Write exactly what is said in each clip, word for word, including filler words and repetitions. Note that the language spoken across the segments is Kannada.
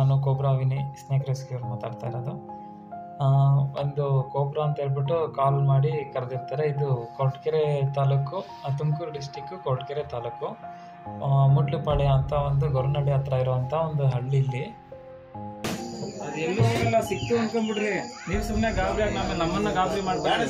ನಾನು ಕೋಬ್ರಾ ವಿನಿ ಸ್ನೇಕ್ ರೆಸ್ಕ್ಯೂ ಮಾತಾಡ್ತಾ ಇರೋದು. ಒಂದು ಕೋಬ್ರಾ ಅಂತ ಹೇಳ್ಬಿಟ್ಟು ಕಾಲ್ ಮಾಡಿ ಕರೆದಿರ್ತಾರೆ. ಇದು ಕೊರಟಗೆರೆ ತಾಲೂಕು, ತುಮಕೂರು ಡಿಸ್ಟಿಕ್ಕು, ಕೊರಟಗೆರೆ ತಾಲೂಕು, ಮುಡ್ಲುಪಾಳ್ಯ ಅಂತ ಒಂದು ಗೊರವನಹಳ್ಳಿ ಹತ್ರ ಇರುವಂಥ ಒಂದು ಹಳ್ಳಿಲಿ. ಅದು ಎಲ್ಲೂ ಸಿಕ್ತು ಅನ್ಕೊಂಡ್ಬಿಡ್ರಿ, ನೀವು ಸುಮ್ಮನೆ ಗಾಬರಿ ಆಗಿ ನಮ್ಮ ನಮ್ಮನ್ನ ಗಾಬರಿ ಮಾಡ್ತಾರೆ.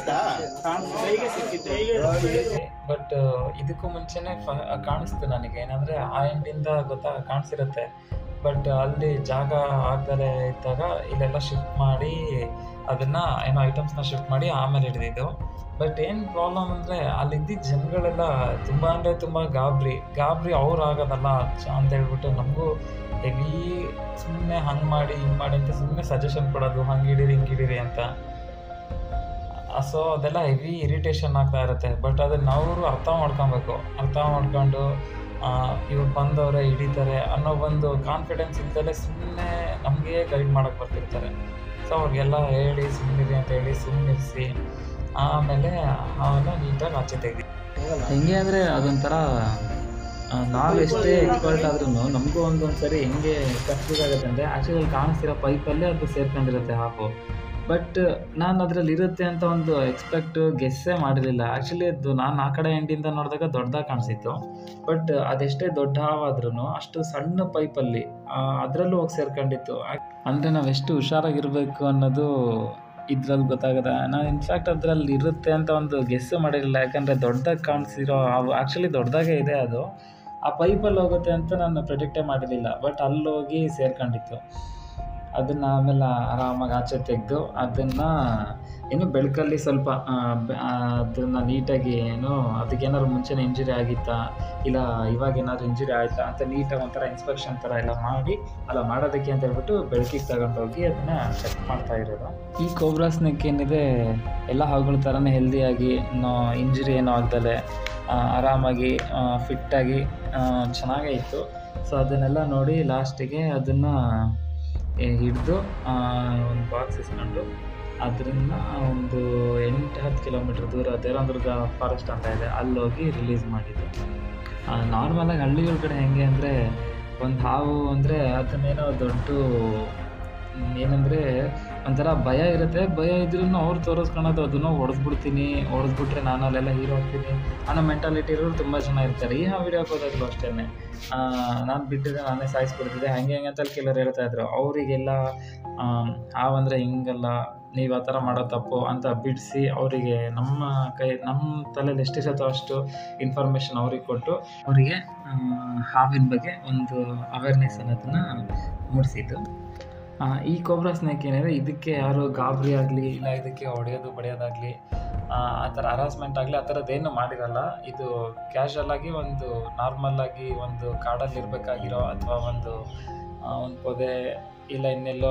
ಬಟ್ ಇದಕ್ಕೂ ಮುಂಚೆನೆ ಕಾಣಿಸ್ತು ನನಗೆ, ಏನಂದರೆ ಆ ಎಂಡಿಂದ ಗೊತ್ತಾ ಕಾಣಿಸಿರುತ್ತೆ. ಬಟ್ ಅಲ್ಲಿ ಜಾಗ ಆಗದಲ್ಲೇ ಇದ್ದಾಗ ಇಲ್ಲೆಲ್ಲ ಶಿಫ್ಟ್ ಮಾಡಿ ಅದನ್ನು ಏನೋ ಐಟಮ್ಸ್ನ ಶಿಫ್ಟ್ ಮಾಡಿ ಆಮೇಲೆ ಹಿಡಿದಿದ್ದು. ಬಟ್ ಏನು ಪ್ರಾಬ್ಲಮ್ ಅಂದರೆ ಅಲ್ಲಿದ್ದಿದ್ದ ಜನಗಳೆಲ್ಲ ತುಂಬ ಅಂದರೆ ತುಂಬ ಗಾಬರಿ ಗಾಬರಿ ಅವ್ರು ಆಗೋದಲ್ಲ ಅಂತ ಹೇಳ್ಬಿಟ್ಟು ನಮಗೂ ಹೆವಿ ಸುಮ್ಮನೆ ಹಂಗೆ ಮಾಡಿ ಹಿಂಗೆ ಮಾಡಿ ಅಂತ ಸುಮ್ಮನೆ ಸಜೆಷನ್ ಕೊಡೋದು, ಹಂಗೆ ಹಿಡೀರಿ ಹಿಂಗೆ ಹಿಡೀರಿ ಅಂತ. ಸೊ ಅದೆಲ್ಲ ಹೆವಿ ಇರಿಟೇಷನ್ ಆಗ್ತಾ ಇರುತ್ತೆ. ಬಟ್ ಅದನ್ನು ಅವರು ಅರ್ಥ ಮಾಡ್ಕೊಬೇಕು. ಅರ್ಥ ಮಾಡ್ಕೊಂಡು ಇವ್ರು ಬಂದವರೇ ಹಿಡಿತಾರೆ ಅನ್ನೋ ಒಂದು ಕಾನ್ಫಿಡೆನ್ಸ್ ಇಲ್ದಲೇ ಸುಮ್ಮನೆ ನಮಗೆ ಗೈಡ್ ಮಾಡೋಕ್ಕೆ ಬರ್ತಿರ್ತಾರೆ. ಸೊ ಅವ್ರಿಗೆಲ್ಲ ಹೇಳಿ ಸುಮ್ಮನಿರಿ ಅಂತ ಹೇಳಿ ಸುಮ್ಮನಿರಿಸಿ ಆಮೇಲೆ ಅವನ್ನ ನೀಟಾಗಿ ಆಚೆ ತೆಗ್ದು. ಹೆಂಗೆ ಅಂದರೆ ಅದೊಂಥರ ನಾವು ಎಷ್ಟೇ ಎಕ್ಸ್ಪರ್ಟ್ ಆದ್ರೂ ನಮಗೂ ಒಂದೊಂದು ಸರಿ ಹೆಂಗೆ ಕಷ್ಟದಾಗುತ್ತೆ ಅಂದರೆ ಆ್ಯಕ್ಚುಲಿ ಅಲ್ಲಿ ಕಾಣಿಸ್ತಿರೋ ಪೈಪಲ್ಲೇ ಅದು ಸೇರ್ಕೊಂಡಿರುತ್ತೆ ಹಾಫು. ಬಟ್ ನಾನು ಅದರಲ್ಲಿ ಇರುತ್ತೆ ಅಂತ ಒಂದು ಎಕ್ಸ್ಪೆಕ್ಟ್ ಗೆಸ್ಸೇ ಮಾಡಿರಲಿಲ್ಲ. ಆ್ಯಕ್ಚುಲಿ ಅದು ನಾನು ಆ ಕಡೆ ಎಂಡಿಂದ ನೋಡಿದಾಗ ದೊಡ್ಡದಾಗಿ ಕಾಣಿಸಿತ್ತು. ಬಟ್ ಅದೆಷ್ಟೇ ದೊಡ್ಡ ಹಾವಾದ್ರೂ ಅಷ್ಟು ಸಣ್ಣ ಪೈಪಲ್ಲಿ ಅದರಲ್ಲೂ ಹೋಗಿ ಸೇರ್ಕೊಂಡಿತ್ತು. ಅಂದರೆ ನಾವು ಎಷ್ಟು ಹುಷಾರಾಗಿರಬೇಕು ಅನ್ನೋದು ಇದ್ರಲ್ಲಿ ಗೊತ್ತಾಗದ. ನಾನು ಇನ್ಫ್ಯಾಕ್ಟ್ ಅದರಲ್ಲಿ ಇರುತ್ತೆ ಅಂತ ಒಂದು ಗೆಸ್ಸು ಮಾಡಿರಲಿಲ್ಲ. ಯಾಕಂದರೆ ದೊಡ್ಡದಾಗಿ ಕಾಣಿಸಿರೋ ಅವು ಆ್ಯಕ್ಚುಲಿ ದೊಡ್ಡದಾಗೇ ಇದೆ. ಅದು ಆ ಪೈಪಲ್ಲಿ ಹೋಗುತ್ತೆ ಅಂತ ನಾನು ಪ್ರೆಡಿಕ್ಟೇ ಮಾಡಿರಲಿಲ್ಲ. ಬಟ್ ಅಲ್ಲಿ ಹೋಗಿ ಸೇರ್ಕೊಂಡಿತ್ತು. ಅದನ್ನು ಆಮೇಲೆ ಆರಾಮಾಗಿ ಆಚೆ ತೆಗೆದು ಅದನ್ನು ಏನು ಬೆಳಕಲ್ಲಿ ಸ್ವಲ್ಪ ಅದನ್ನು ನೀಟಾಗಿ ಏನು ಅದಕ್ಕೇನಾದ್ರು ಮುಂಚೆನೇ ಇಂಜುರಿ ಆಗಿತ್ತಾ ಇಲ್ಲ ಇವಾಗ ಏನಾದ್ರು ಇಂಜುರಿ ಆಯಿತಾ ಅಂತ ನೀಟಾಗಿ ಒಂಥರ ಇನ್ಸ್ಪೆಕ್ಷನ್ ಥರ ಎಲ್ಲ ಮಾಡಿ ಅಲ್ಲ ಮಾಡೋದಕ್ಕೆ ಅಂತ ಹೇಳ್ಬಿಟ್ಟು ಬೆಳಕಿಗೆ ತಗೊಂಡೋಗಿ ಅದನ್ನು ಚೆಕ್ ಮಾಡ್ತಾ ಇರೋದು. ಈ ಕೋಬ್ರಾ ಸ್ನೇಕ್ ಏನಿದೆ ಎಲ್ಲ ಹಾವುಗಳ ಥರನೇ ಹೆಲ್ದಿಯಾಗಿ ಇಂಜುರಿ ಏನೂ ಆಗ್ದಲೆ ಆರಾಮಾಗಿ ಫಿಟ್ಟಾಗಿ ಚೆನ್ನಾಗೇ ಇತ್ತು. ಸೊ ಅದನ್ನೆಲ್ಲ ನೋಡಿ ಲಾಸ್ಟಿಗೆ ಅದನ್ನು ಹಿಡಿದು ಒಂದು ಬಾಕ್ಸ್ ಇಸ್ಕೊಂಡು ಅದರಿಂದ ಒಂದು ಎಂಟು ಹತ್ತು ಕಿಲೋಮೀಟ್ರ್ ದೂರ ದೇವರಾಮದುರ್ಗ ಫಾರೆಸ್ಟ್ ಅಂತ ಇದೆ, ಅಲ್ಲೋಗಿ ರಿಲೀಸ್ ಮಾಡಿದ್ದು. ನಾರ್ಮಲಾಗಿ ಹಳ್ಳಿಗಳ ಕಡೆ ಹೆಂಗೆ ಅಂದರೆ ಒಂದು ಹಾವು ಅಂದರೆ ಅದನ್ನೇನೋ ದೊಡ್ಡ ಏನಂದರೆ ಒಂಥರ ಭಯ ಇರುತ್ತೆ. ಭಯ ಇದ್ರೂ ಅವ್ರು ತೋರಿಸ್ಕೊಳೋದು ಅದನ್ನು ಹೊಡೆದ್ಬಿಡ್ತೀನಿ, ಹೊಡೆದ್ಬಿಟ್ರೆ ನಾನು ಅಲ್ಲೆಲ್ಲ ಹೀರೋ ಹೋಗ್ತೀನಿ ಅನ್ನೋ ಮೆಂಟಾಲಿಟಿ ಇರೋರು ತುಂಬ ಜನ ಇರ್ತಾರೆ. ಈ ಹಾವು ವಿಡಿಯೋಕ್ಕೆ ಹೋದಾಗಲೂ ಅಷ್ಟೇ, ನಾನು ಬಿಟ್ಟಿದ್ದೆ ನಾನೇ ಸಾಯಿಸ್ಬಿಡ್ತಿದ್ದೆ ಹಂಗೆ ಹೆಂಗೆ ಅಂತ ಕೆಲವ್ರು ಹೇಳ್ತಾಯಿದ್ರು. ಅವರಿಗೆಲ್ಲ ಹಾವಂದರೆ ಹಿಂಗಲ್ಲ, ನೀವು ಆ ಥರ ಮಾಡೋ ತಪ್ಪು ಅಂತ ಬಿಡಿಸಿ ಅವರಿಗೆ ನಮ್ಮ ಕೈ ನಮ್ಮ ತಲೆಯಲ್ಲಿ ಎಷ್ಟಿರುತ್ತೋ ಅಷ್ಟು ಇನ್ಫಾರ್ಮೇಷನ್ ಅವ್ರಿಗೆ ಕೊಟ್ಟು ಅವರಿಗೆ ಹಾವಿನ ಬಗ್ಗೆ ಒಂದು ಅವೇರ್ನೆಸ್ ಅನ್ನೋದನ್ನು ಮೂಡಿಸಿದ್ದು. ಈ ಕೋಬ್ರಾ ಸ್ನೇಕ್ ಏನಿದೆ ಇದಕ್ಕೆ ಯಾರು ಗಾಬರಿ ಆಗಲಿ ಇಲ್ಲ ಇದಕ್ಕೆ ಹೊಡೆಯೋದು ಬಡಿಯೋದಾಗಲಿ ಆ ಥರ ಹರಾಸ್ಮೆಂಟ್ ಆಗಲಿ ಆ ಥರದ್ದೇನು ಮಾಡಿರಲ್ಲ. ಇದು ಕ್ಯಾಶುವಲಾಗಿ ಒಂದು ನಾರ್ಮಲ್ಲಾಗಿ ಒಂದು ಕಾಡಲ್ಲಿ ಇರಬೇಕಾಗಿರೋ ಅಥವಾ ಒಂದು ಒಂದು ಪೊದೆ ಇಲ್ಲ ಇನ್ನೆಲ್ಲೋ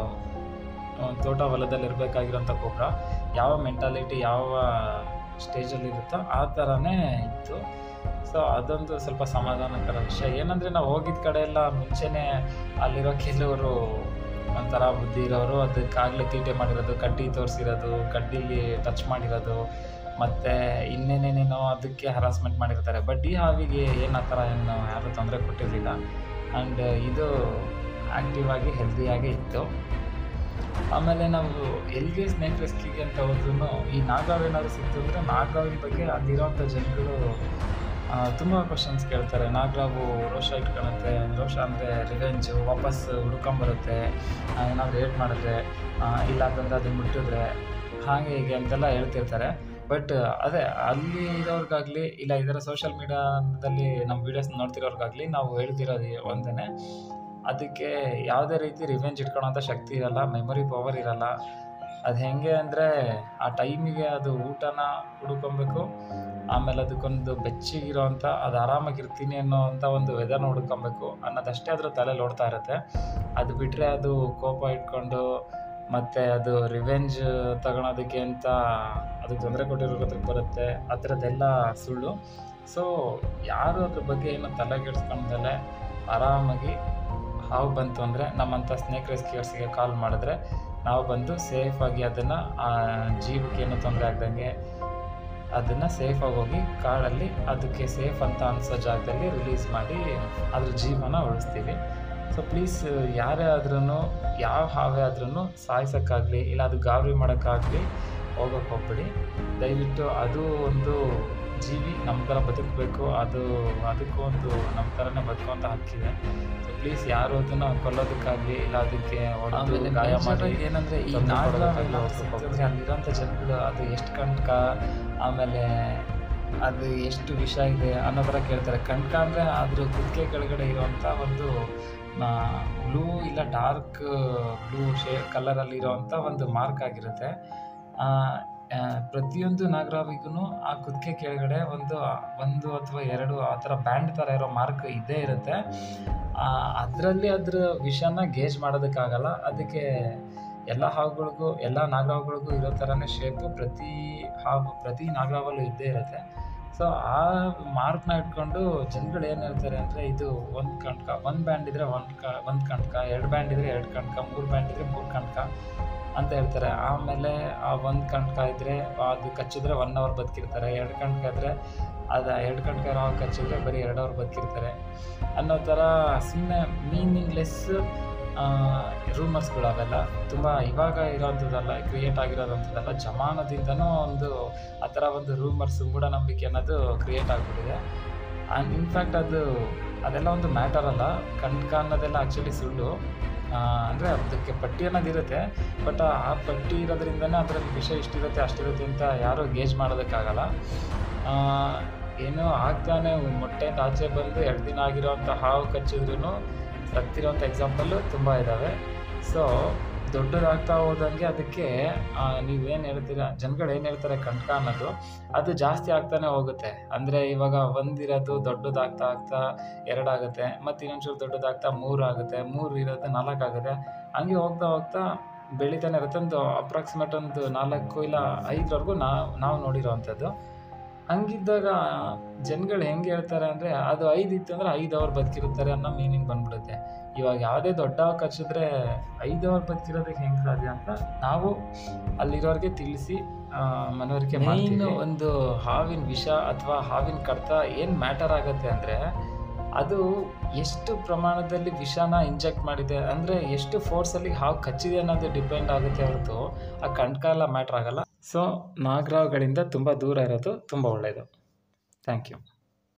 ಒಂದು ತೋಟ ಹೊಲದಲ್ಲಿ ಇರಬೇಕಾಗಿರೋಂಥ ಕೋಬ್ರಾ ಯಾವ ಮೆಂಟಾಲಿಟಿ ಯಾವ ಸ್ಟೇಜಲ್ಲಿ ಇರುತ್ತೋ ಆ ಥರನೇ ಇತ್ತು. ಸೊ ಅದೊಂದು ಸ್ವಲ್ಪ ಸಮಾಧಾನಕರ ವಿಷಯ. ಏನಂದರೆ ನಾವು ಹೋಗಿದ್ದ ಕಡೆ ಎಲ್ಲ ಮುಂಚೆನೇ ಅಲ್ಲಿರೋ ಕೆಲವರು ಒಂಥರ ಬುದ್ಧಿ ಇರೋರು ಅದಕ್ಕಾಗಲೇ ತೀಟೆ ಮಾಡಿರೋದು, ಕಡ್ಡಿ ತೋರಿಸಿರೋದು, ಕಡ್ಡಿಲಿ ಟಚ್ ಮಾಡಿರೋದು ಮತ್ತು ಇನ್ನೇನೇನೇನೋ ಅದಕ್ಕೆ ಹರಾಸ್ಮೆಂಟ್ ಮಾಡಿರ್ತಾರೆ. ಬಟ್ ಈ ಹಾವಿಗೆ ಏನು ಆ ಥರ ಏನು ಯಾರೂ ತೊಂದರೆ ಕೊಟ್ಟಿರಲಿಲ್ಲ. ಆ್ಯಂಡ್ ಇದು ಆ್ಯಕ್ಟಿವ್ ಆಗಿ ಹೆಲ್ದಿಯಾಗೇ ಇತ್ತು. ಆಮೇಲೆ ನಾವು ಎಲ್ಲಿಗೆ ಸ್ನೇಕ್ ರೆಸ್ಕ್ಯೂಗೆ ಅಂತ ಹೋದ್ರೂ ಈ ನಾಗಾವ್ ಏನಾದರೂ ಸಿಕ್ತು ಅಂದರೆ ನಾಗಾವಿನ ಬಗ್ಗೆ ಅಲ್ಲಿರೋಂಥ ಜನಗಳು ತುಂಬ ಕ್ವಶನ್ಸ್ ಕೇಳ್ತಾರೆ. ನಾಗರಾವು ರೋಷ ಇಟ್ಕೊಳುತ್ತೆ, ರೋಷ ಅಂದರೆ ರಿವೆಂಜು, ವಾಪಸ್ ಹುಡ್ಕೊಂಬರುತ್ತೆ, ಏನಾದರೂ ಏಟ್ ಮಾಡಿದ್ರೆ ಇಲ್ಲ ಅಂತಂದರೆ ಅದನ್ನು ಮುಟ್ಟಿದ್ರೆ ಹಾಗೆ ಹೀಗೆ ಅಂತೆಲ್ಲ ಹೇಳ್ತಿರ್ತಾರೆ. ಬಟ್ ಅದೇ ಅಲ್ಲಿ ಇರೋರಿಗಾಗಲಿ ಇಲ್ಲ ಇದರ ಸೋಷಿಯಲ್ ಮೀಡಿಯಾದಲ್ಲಿ ನಮ್ಮ ವೀಡಿಯೋಸ್ ನೋಡ್ತಿರೋರ್ಗಾಗಲಿ ನಾವು ಹೇಳ್ತಿರೋದು ಒಂದೇ, ಅದಕ್ಕೆ ಯಾವುದೇ ರೀತಿ ರಿವೆಂಜ್ ಇಟ್ಕೊಳ್ಳೋಂಥ ಶಕ್ತಿ ಇರೋಲ್ಲ, ಮೆಮೊರಿ ಪವರ್ ಇರೋಲ್ಲ. ಅದು ಹೇಗೆ ಅಂದರೆ ಆ ಟೈಮಿಗೆ ಅದು ಊಟನ ಹುಡ್ಕೊಬೇಕು, ಆಮೇಲೆ ಅದಕ್ಕೊಂದು ಬೆಚ್ಚಗಿರೋ ಅಂಥ ಅದು ಆರಾಮಾಗಿರ್ತೀನಿ ಅನ್ನೋವಂಥ ಒಂದು ವೆದರ್ನ ಹುಡ್ಕೊಬೇಕು ಅನ್ನೋದಷ್ಟೇ ಅದ್ರ ತಲೆಯಲ್ಲಿ ಓಡ್ತಾ ಇರುತ್ತೆ. ಅದು ಬಿಟ್ಟರೆ ಅದು ಕೋಪ ಇಟ್ಕೊಂಡು ಮತ್ತು ಅದು ರಿವೆಂಜ್ ತಗೊಳೋದಕ್ಕೆ ಅಂತ ಅದಕ್ಕೆ ತೊಂದರೆ ಕೊಟ್ಟಿರೋದಕ್ಕೆ ಬರುತ್ತೆ, ಆ ಥರದ್ದೆಲ್ಲ ಸುಳ್ಳು. ಸೊ ಯಾರು ಅದ್ರ ಬಗ್ಗೆ ಏನು ತಲೆಗೆಡ್ಸ್ಕೊಂಡಲ್ಲೇ ಆರಾಮಾಗಿ ಹಾವು ಬಂತು ಅಂದರೆ ನಮ್ಮಂಥ ಸ್ನೇಕ್ ರೆಸ್ಕ್ಯೂರ್ಸ್ಗೆ ಕಾಲ್ ಮಾಡಿದ್ರೆ ನಾವು ಬಂದು ಸೇಫಾಗಿ ಅದನ್ನು ಆ ಜೀವಕ್ಕೆ ಏನು ತೊಂದರೆ ಆಗ್ದಂಗೆ ಅದನ್ನು ಸೇಫಾಗಿ ಹೋಗಿ ಕಾಡಲ್ಲಿ ಅದಕ್ಕೆ ಸೇಫ್ ಅಂತ ಅನಿಸೋ ಜಾಗದಲ್ಲಿ ರಿಲೀಸ್ ಮಾಡಿ ಅದ್ರ ಜೀವನ ಉಳಿಸ್ತೀವಿ. ಸೊ ಪ್ಲೀಸ್ ಯಾರೇ ಆದ್ರೂ ಯಾವ ಹಾವೇ ಆದ್ರೂ ಸಾಯಿಸೋಕ್ಕಾಗಲಿ ಇಲ್ಲ ಅದು ಗಾಬರಿ ಮಾಡೋಕ್ಕಾಗಲಿ ಹೋಗೋಕ್ಕೆ ಹೋಗ್ಬೇಡಿ. ದಯವಿಟ್ಟು ಅದು ಒಂದು ಜೀವಿ ನಮ್ಮ ಥರ ಬದುಕಬೇಕು, ಅದು ಅದಕ್ಕೂ ಒಂದು ನಮ್ಮ ಥರನೇ ಬದುಕುವಂಥ ಹಕ್ಕಿದೆ. ಸೊ ಪ್ಲೀಸ್ ಯಾರು ಅದನ್ನು ಕೊಲ್ಲೋದಕ್ಕಾಗಲಿ ಇಲ್ಲ ಅದಕ್ಕೆ ಹೊಡೆದು ಗಾಯ ಮಾಡಿ ಏನಂದರೆ ಈ ನಾಗರಾವೆಲ್ಲ ಸಿಕ್ಕಿದ್ರೆ ಅಲ್ಲಿರೋಂಥ ಜನಗಳು ಅದು ಎಷ್ಟು ಕಂಟಕ, ಆಮೇಲೆ ಅದು ಎಷ್ಟು ವಿಷ ಇದೆ ಅನ್ನೋ ಥರ ಕೇಳ್ತಾರೆ. ಕಂಟಕ ಅಂದರೆ ಅದ್ರ ಕುತ್ತಿಗೆ ಕೆಳಗಡೆ ಇರೋವಂಥ ಒಂದು ಬ್ಲೂ ಇಲ್ಲ ಡಾರ್ಕ್ ಬ್ಲೂ ಶೇ ಕಲರಲ್ಲಿ ಇರೋವಂಥ ಒಂದು ಮಾರ್ಕ್ ಆಗಿರುತ್ತೆ. ಪ್ರತಿಯೊಂದು ನಾಗರಾವಿಗೂ ಆ ಕುತ್ತಿಗೆ ಕೆಳಗಡೆ ಒಂದು ಒಂದು ಅಥವಾ ಎರಡು ಆ ಥರ ಬ್ಯಾಂಡ್ ಥರ ಇರೋ ಮಾರ್ಕ್ ಇದ್ದೇ ಇರುತ್ತೆ. ಅದರಲ್ಲಿ ಅದ್ರ ವಿಷನ ಗೇಜ್ ಮಾಡೋದಕ್ಕಾಗಲ್ಲ. ಅದಕ್ಕೆ ಎಲ್ಲ ಹಾವುಗಳಿಗೂ ಎಲ್ಲ ನಾಗರಾವುಗಳಿಗೂ ಇರೋ ಥರನೇ ಶೇಪು ಪ್ರತಿ ಹಾವು ಪ್ರತಿ ನಾಗರಾವಲ್ಲೂ ಇದ್ದೇ ಇರುತ್ತೆ. ಸೊ ಆ ಮಾರ್ಕ್ನ ಇಟ್ಕೊಂಡು ಜನಗಳು ಏನು ಹೇಳ್ತಾರೆ ಅಂದರೆ ಇದು ಒಂದು ಕಂಟಕ, ಒಂದು ಬ್ಯಾಂಡ್ ಇದ್ದರೆ ಒಂದು ಕ ಒಂದು ಕಂಟಕ, ಎರಡು ಬ್ಯಾಂಡ್ ಇದ್ದರೆ ಎರಡು ಕಂಟಕ, ಮೂರು ಬ್ಯಾಂಡ್ ಇದ್ದರೆ ಮೂರು ಕಂಟಕ ಅಂತ ಹೇಳ್ತಾರೆ. ಆಮೇಲೆ ಆ ಒಂದು ಕಂಟಕ ಇದ್ದರೆ ಅದು ಕಚ್ಚಿದ್ರೆ ಒನ್ ಅವರ್ ಬದುಕಿರ್ತಾರೆ, ಎರಡು ಕಂಟಕ ಇದ್ದರೆ ಅದು ಎರಡು ಕಂಟಕ ಇರೋ ಕಚ್ಚಿದ್ರೆ ಬರೀ ಎರಡು ಅವರ್ ಬದುಕಿರ್ತಾರೆ ಅನ್ನೋ ಥರ ಸುಮ್ಮನೆ ಮೀನಿಂಗ್ಲೆಸ್ ರೂಮರ್ಸ್ಗಳು ಅವೆಲ್ಲ ತುಂಬ ಇವಾಗ ಇರೋವಂಥದ್ದಲ್ಲ, ಕ್ರಿಯೇಟ್ ಆಗಿರೋದಂಥದ್ದಲ್ಲ, ಜಮಾನದಿಂದನೂ ಒಂದು ಆ ಥರ ಒಂದು ರೂಮರ್ಸ್ ಮೂಢನಂಬಿಕೆ ಅನ್ನೋದು ಕ್ರಿಯೇಟ್ ಆಗಿಬಿಟ್ಟಿದೆ. ಆ್ಯಂಡ್ ಇನ್ಫ್ಯಾಕ್ಟ್ ಅದು ಅದೆಲ್ಲ ಒಂದು ಮ್ಯಾಟರ್ ಅಲ್ಲ. ಕಂಟಕ ಅನ್ನೋದೆಲ್ಲ ಆ್ಯಕ್ಚುಲಿ ಸುಳ್ಳು. ಅಂದರೆ ಅದಕ್ಕೆ ಪಟ್ಟಿ ಅನ್ನೋದಿರುತ್ತೆ, ಬಟ್ ಆ ಪಟ್ಟಿ ಇರೋದ್ರಿಂದನೇ ಅದರಲ್ಲಿ ವಿಷ ಇಷ್ಟಿರುತ್ತೆ ಅಷ್ಟಿರುತ್ತೆ ಅಂತ ಯಾರೂ ಗೇಜ್ ಮಾಡೋದಕ್ಕಾಗಲ್ಲ. ಏನೋ ಆಗ್ತಾನೆ ಮೊಟ್ಟೆಯಿಂದ ಆಚೆ ಬಂದು ಎರಡು ದಿನ ಆಗಿರೋವಂಥ ಹಾವು ಕಚ್ಚಿದ್ರೂ ಸತ್ತಿರೋಂಥ ಎಕ್ಸಾಂಪಲ್ಲು ತುಂಬ ಇದ್ದಾವೆ. ಸೊ ದೊಡ್ಡದಾಗ್ತಾ ಹೋದಂಗೆ ಅದಕ್ಕೆ ನೀವೇನು ಹೇಳ್ತೀರಾ, ಜನಗಳು ಏನು ಹೇಳ್ತಾರೆ ಕಂಟಕ ಅನ್ನೋದು ಅದು ಜಾಸ್ತಿ ಆಗ್ತಾನೆ ಹೋಗುತ್ತೆ. ಅಂದರೆ ಇವಾಗ ಒಂದಿರೋದು ದೊಡ್ಡದಾಗ್ತಾ ಆಗ್ತಾ ಎರಡಾಗುತ್ತೆ, ಮತ್ತು ಇನ್ನೊಂಚೂರು ದೊಡ್ಡದಾಗ್ತಾ ಮೂರು ಆಗುತ್ತೆ, ಮೂರು ಇರೋದು ನಾಲ್ಕು ಆಗುತ್ತೆ, ಹಂಗೆ ಹೋಗ್ತಾ ಹೋಗ್ತಾ ಬೆಳಿತಾನೆ ಇರುತ್ತೆ. ಒಂದು ಅಪ್ರಾಕ್ಸಿಮೇಟ್ ಒಂದು ನಾಲ್ಕು ಇಲ್ಲ ಐದರವರೆಗೂ ನಾವು ನಾವು ನೋಡಿರೋವಂಥದ್ದು. ಹಂಗಿದ್ದಾಗ ಜನಗಳು ಹೆಂಗೆ ಹೇಳ್ತಾರೆ ಅಂದರೆ ಅದು ಐದು ಇತ್ತು ಅಂದರೆ ಐದು ಅವರ್ ಬದುಕಿರುತ್ತಾರೆ ಅನ್ನೋ ಮೀನಿಂಗ್ ಬಂದ್ಬಿಡುತ್ತೆ. ಇವಾಗ ಯಾವುದೇ ದೊಡ್ಡ ಹಾವು ಕಚ್ಚಿದ್ರೆ ಐದು ಅವರ್ ಬದುಕಿರೋದಕ್ಕೆ ಹೆಂಗೆ ಸಾಧ್ಯ ಅಂತ ನಾವು ಅಲ್ಲಿರೋರಿಗೆ ತಿಳಿಸಿ ಮನವರಿಕೆ ಮಾಡ್ತೀವಿ. ಒಂದು ಹಾವಿನ ವಿಷ ಅಥವಾ ಹಾವಿನ ಕಡಿತ ಏನು ಮ್ಯಾಟರ್ ಆಗುತ್ತೆ ಅಂದರೆ ಅದು ಎಷ್ಟು ಪ್ರಮಾಣದಲ್ಲಿ ವಿಷನ ಇಂಜೆಕ್ಟ್ ಮಾಡಿದೆ, ಅಂದರೆ ಎಷ್ಟು ಫೋರ್ಸಲ್ಲಿ ಹಾವು ಕಚ್ಚಿದೆ ಅನ್ನೋದು ಡಿಪೆಂಡ್ ಆಗುತ್ತೆ ಹೊರತು ಆ ಕಂಟಕ ಎಲ್ಲ ಮ್ಯಾಟ್ರ್ ಆಗಲ್ಲ. ಸೊ ನಾಗರಾವುಗಳಿಂದ ತುಂಬ ದೂರ ಇರೋದು ತುಂಬ ಒಳ್ಳೆಯದು. Thank you.